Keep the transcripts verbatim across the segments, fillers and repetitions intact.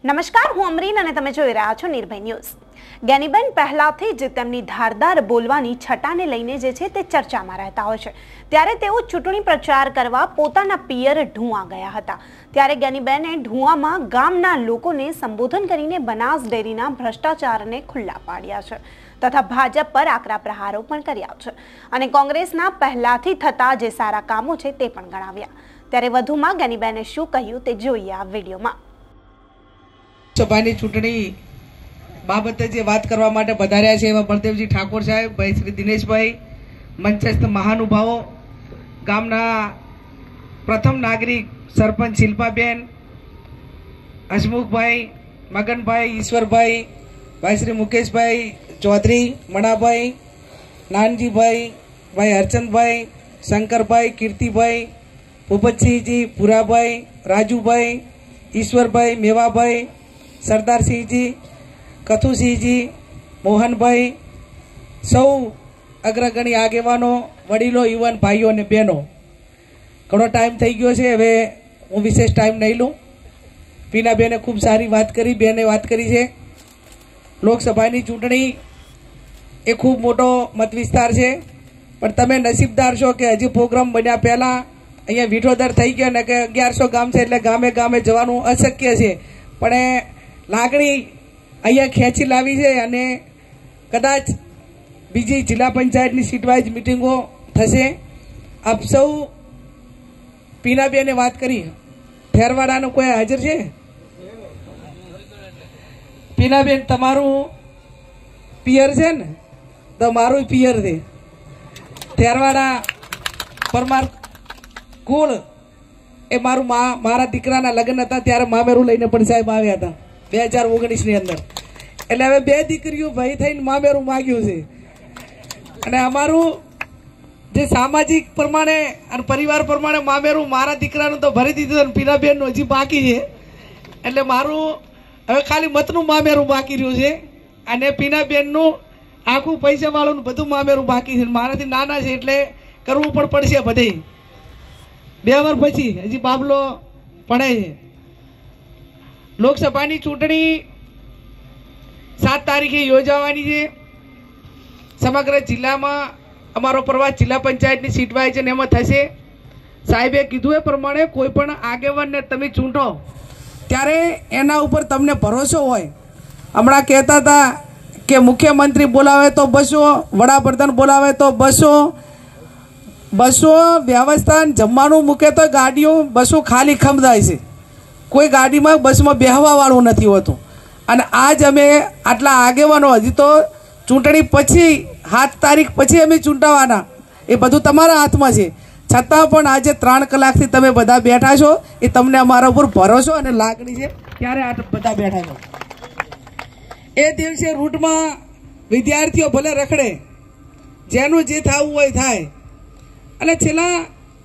નમસ્કાર, હું અમરીન અને તમે જોઈ રહ્યા છો નિર્ભય ન્યૂઝ। જ્ઞાનીબેન પહેલાથી જ તેમની ધારદાર બોલવાની છટાને લઈને જે છે તે ચર્ચામાં રહેતા હોય છે, ત્યારે તેઓ ચૂંટણી પ્રચાર કરવા પોતાના પિયર ઢુવા ગયા હતા। ત્યારે જ્ઞાનીબેને ઢુવામાં ગામના લોકોને સંબોધન કરીને બનાસ ડેરીના ભ્રષ્ટાચારને ખુલ્લા પાડ્યા છે તથા ભાજપ પર આકરા પ્રહારો પણ કર્યા છે અને કોંગ્રેસના પહેલાથી થતા જે સારા કામો છે તે પણ ગણાવ્યા। ત્યારે વધુમાં જ્ઞાનીબેને શું કહ્યું તે જોઈએ આ વિડીયોમાં। સભાની ચૂંટણી બાબતે જે વાત કરવા માટે પધાર્યા છે એવા બળદેવજી ઠાકોર સાહેબ, ભાઈ શ્રી દિનેશભાઈ, મંચસ્થ મહાનુભાવો, ગામના પ્રથમ નાગરિક સરપંચ શિલ્પાબેન, હસમુખભાઈ, મગનભાઈ, ઈશ્વરભાઈ, ભાઈ શ્રી મુકેશભાઈ ચૌધરી, મણાભાઈ, નાનજીભાઈ, ભાઈ હરચંદભાઈ, શંકરભાઈ, કીર્તિભાઈ, ભૂપતસિંહજી, પુરાભાઈ, રાજુભાઈ, ઈશ્વરભાઈ, મેવાભાઈ, સરદારસિંહજી, કથુસિંહજી, મોહનભાઈ, સૌ અગ્રગણી આગેવાનો, વડીલો, યુવાન ભાઈઓ અને બહેનો, ઘણો ટાઈમ થઈ ગયો છે, હવે હું વિશેષ ટાઈમ નહીં લઉં। પીનાબેને ખૂબ સારી વાત કરી, બેને વાત કરી છે। લોકસભાની ચૂંટણી એ ખૂબ મોટો મત વિસ્તાર છે, પણ તમે નસીબદાર છો કે હજી પ્રોગ્રામ બન્યા પહેલાં અહીંયા વિઠોદર થઈ ગયો ને કે અગિયારસો ગામ છે એટલે ગામે ગામે જવાનું અશક્ય છે, પણ એ લાગણી અહીંયા ખેંચી લાવી છે અને કદાચ બીજી જિલ્લા પંચાયતની સીટ વાઇઝ મિટિંગો થશે। આપ સૌ પીનાબેને વાત કરી, ફેરવાડાનું કોઈ હાજર છે? પીનાબેન, તમારું પિયર છે ને? તો મારું પિયર છે ફેરવાડા પરમાર કુળ। એ મારું મારા દીકરાના લગ્ન હતા ત્યારે મામેરું લઈને પણ સાહેબ આવ્યા હતા બે હજાર ઓગણીસ ની અંદર, એટલે હવે બે દીકરીઓ ભાઈ થઈને મામેરું માગ્યું છે અને અમારું જે સામાજિક પ્રમાણે અને પરિવાર પ્રમાણે મામેરું મારા દીકરાનું તો ભરી દીધું અને પીનાબેનનું હજી બાકી છે, એટલે મારું હવે ખાલી મતનું મામેરું બાકી રહ્યું છે અને પીનાબેનનું આખું પૈસા વાળું બધું મામેરું બાકી છે। મારાથી નાના છે એટલે કરવું પણ પડશે બધે। બે વર્ષ પછી હજી બાબલો પડે છે। લોકસભાની ચૂંટણી સાત તારીખે યોજાવાની છે। સમગ્ર જિલ્લામાં અમારો પ્રવાસ જિલ્લા પંચાયતની સીટ વાઇઝ છે ને એમાં થશે। સાહેબે કીધું એ પ્રમાણે કોઈ પણ આગેવાનને તમે ચૂંટો ત્યારે એના ઉપર તમને ભરોસો હોય। હમણાં કહેતા હતા કે મુખ્યમંત્રી બોલાવે તો બસો, વડાપ્રધાન બોલાવે તો બસો, બસો વ્યવસ્થા જમવાનું મૂકે તો ગાડીઓ બસો ખાલી ખમદાય છે, કોઈ ગાડીમાં બસમાં બેહવા વાળું નથી હોતું। અને આજ અમે આટલા આગેવાનો હજી તો ચૂંટણી પછી સાત તારીખ પછી અમે ચૂંટાવાના, એ બધું તમારા હાથમાં છે, છતાં પણ આજે ત્રણ કલાકથી તમે બધા બેઠા છો, એ તમને અમારા ઉપર ભરોસો અને લાગણી છે ત્યારે આ બધા બેઠા છો। એ દિવસે રૂટમાં વિદ્યાર્થીઓ ભલે રખડે, જેનું જે થવું હોય થાય, અને છેલ્લા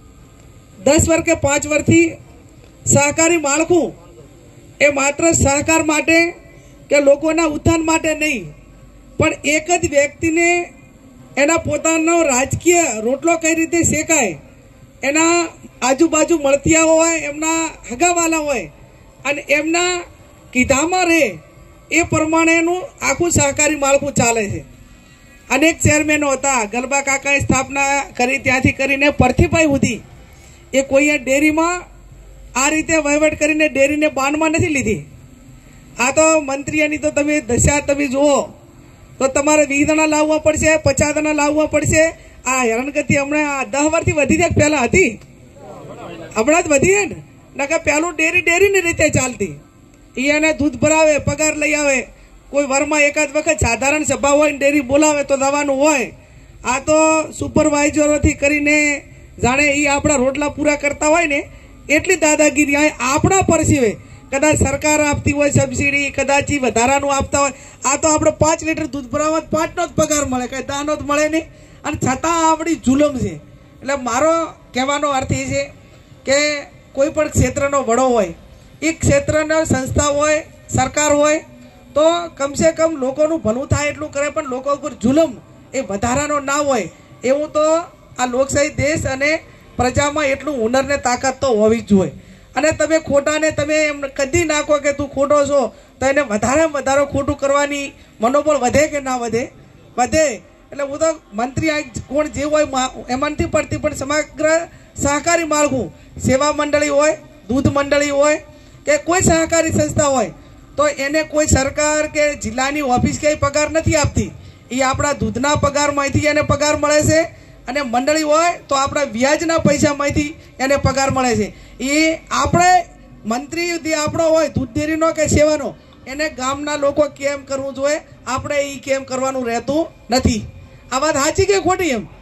દસ વર્ષ કે પાંચ વર્ષથી સહકારી માળખું એ માત્ર સહકાર માટે કે લોકોના ઉત્થાન માટે નહીં, પણ એક જ વ્યક્તિને એના પોતાનો રાજકીય રોટલો કઈ રીતે શેકાય, એના આજુબાજુ મળતિયાઓ હોય, એમના હગાવાલા હોય અને એમના કીધામાં રહે એ પ્રમાણેનું આખું સહકારી માળખું ચાલે છે। અનેક ચેરમેનો હતા, ગલબા કાકાએ સ્થાપના કરી ત્યાંથી કરીને પરથીભાઈ સુધી, એ કોઈએ ડેરીમાં આ રીતે વહીવટ કરીને ડેરીને બાનમાં નથી લીધી। આ તો મંત્રીઓની તો તમે દશા તમે જુઓ તો તમારે વીસ જણા લાવવા પડશે, પચાસ જણા લાવવા પડશે। આ હેરાનગતિ હમણાં દસ વર્ષથી વધી જાય, પહેલા હતી, હમણાં જ વધી છે ને, નકર પહેલું ડેરી ડેરીની રીતે ચાલતી, એને દૂધ ભરાવે, પગાર લઈ આવે, કોઈ વરમાં એકાદ વખત સાધારણ સભા હોય ડેરી બોલાવે તો દવાનું હોય। આ તો સુપરવાઇઝરોથી કરીને જાણે એ આપણા રોટલા પૂરા કરતા હોય ને એટલી દાદાગીરી આપણા પર સિવાય, કદાચ સરકાર આપતી હોય સબસિડી, કદાચ વધારાનું આપતા હોય, આ તો આપણે પાંચ લીટર દૂધ ભરાવવા પાંચનો જ પગાર મળે, કઈ દાનો જ મળે નહીં, અને છતાં આપણી જુલમ છે। એટલે મારો કહેવાનો અર્થ એ છે કે કોઈ પણ ક્ષેત્રનો વડો હોય, એ ક્ષેત્રના સંસ્થા હોય, સરકાર હોય તો કમસે કમ લોકોનું ભલું થાય એટલું કરે, પણ લોકો ઉપર જુલમ એ વધારાનો ના હોય। એવું તો આ લોકશાહી દેશ અને પ્રજામાં એટલું હુનર ને તાકાત તો હોવી જ જોઈએ। અને તમે ખોટાને તમે એમ કદી નાખો કે તું ખોટો છો તો એને વધારે વધારે ખોટું કરવાની મનોબળ વધે કે ના વધે? વધે. એટલે હું તો મંત્રી આ કોણ જે હોય એમાંથી પડતી પણ સમગ્ર સહકારી માળખું સેવા મંડળી હોય, દૂધ મંડળી હોય કે કોઈ સહકારી સંસ્થા હોય તો એને કોઈ સરકાર કે જિલ્લાની ઓફિસ ક્યાંય પગાર નથી આપતી. એ આપણા દૂધના પગારમાંથી એને પગાર મળે છે અને મંડળી હોય તો આપણા વ્યાજના પૈસામાંથી એને પગાર મળે છે. એ આપણે મંત્રી જે આપણો હોય દૂધ ડેરીનો કે સેવાનો એને ગામના લોકો કેમ કરવું જોઈએ, આપણે એ કેમ કરવાનું રહેતું નથી. આ વાત સાચી કે ખોટી? એમ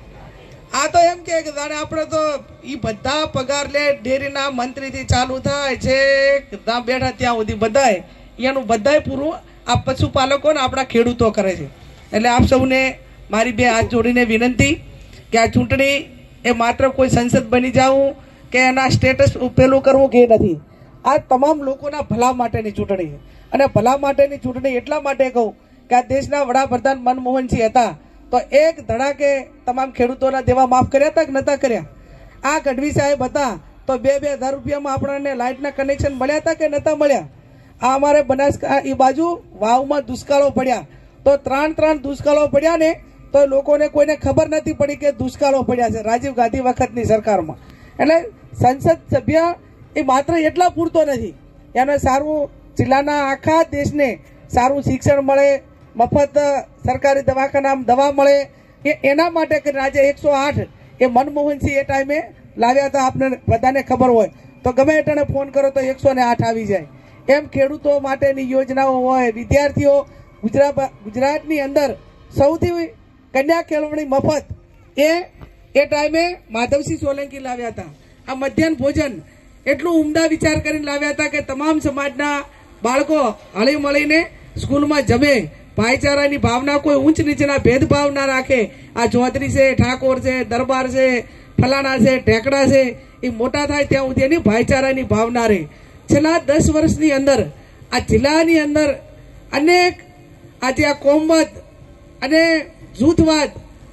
આ તો એમ કે જાણે આપણે તો એ બધા પગાર લે ડેરીના મંત્રીથી ચાલુ થાય છે ત્યાં બેઠા ત્યાં સુધી બધાય એનું બધાય પૂરું આ પશુપાલકો ને આપણા ખેડૂતો કરે છે. એટલે આપ સૌને મારી બે હાથ જોડીને વિનંતી કે આ ચૂંટણી એ માત્ર કોઈ સંસદ બની જવું કે એના સ્ટેટસ પેલું કરવું કે નથી. આ તમામ લોકોના ભલા માટેની ચૂંટણી છે. અને ભલા માટેની ચૂંટણી એટલા માટે કહું કે આ દેશના વડાપ્રધાન મનમોહનસિંહ હતા તો એક ધડાકે તમામ ખેડૂતોના દેવા માફ કર્યા હતા કે નતા કર્યા? આ ગઢવી સાહેબ હતા તો બે બે હજાર રૂપિયામાં આપણને લાઇટના કનેક્શન મળ્યા હતા કે નતા મળ્યા? આ અમારે બનાસકાંઠા એ બાજુ વાવમાં દુષ્કાળો પડ્યા તો ત્રણ ત્રણ દુષ્કાળો પડ્યા ને તો લોકોને કોઈને ખબર નથી પડી કે દુષ્કાળો પડ્યા છે રાજીવ ગાંધી વખતની સરકારમાં. એટલે સંસદ સભ્ય એ માત્ર એટલા પૂરતો નથી, એને સારું જિલ્લાના આખા દેશને સારું શિક્ષણ મળે, મફત સરકારી દવાખાનામાં દવા મળે, એ એના માટે કરીને આજે એકસો આઠ એ મનમોહનસિંહ એ ટાઈમે લાવ્યા હતા. આપને બધાને ખબર હોય તો ગમે એટલાને ફોન કરો તો એકસો ને આઠ આવી જાય. એમ ખેડૂતો માટેની યોજનાઓ હોય, વિદ્યાર્થીઓ ગુજરાત ગુજરાતની અંદર સૌથી કન્યા કેળવણી મફત એ એ ટાઈમે માધવસિંહ સોલંકી લાવ્યા હતા. આ મધ્યાહન ભોજન એટલું ઉમદા વિચાર કરીને લાવ્યા હતા કે તમામ સમાજના બાળકો હળી મળીને સ્કૂલમાં જમે, ભાઈચારાની ભાવના, કોઈ ઊંચ નીચેના ભેદભાવ ના રાખે. આ ચૌધરી છે, ઠાકોર છે, દરબાર છે, ફલાણા છે, ઢેકડા છે, એ મોટા થાય ત્યાં સુધી એની ભાઈચારાની ભાવના રહે. છેલ્લા દસ વર્ષની અંદર આ જિલ્લાની અંદર અનેક આજે આ કોમવાદ અને જૂથવાદ.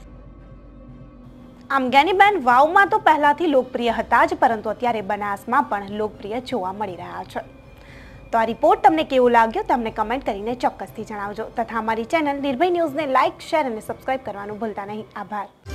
આમ જ્ઞાનીબેન વાવમાં તો પહેલાથી લોકપ્રિય હતા જ, પરંતુ અત્યારે બનાસમાં પણ લોકપ્રિય જોવા મળી રહ્યા છે. તો આ રિપોર્ટ તમને કેવો લાગ્યો તમને કમેન્ટ કરીને ચોક્કસથી જણાવજો તથા અમારી ચેનલ નિર્ભય ન્યૂઝને લાઇક, શેર અને સબસ્ક્રાઇબ કરવાનું ભૂલતા નહીં. આભાર.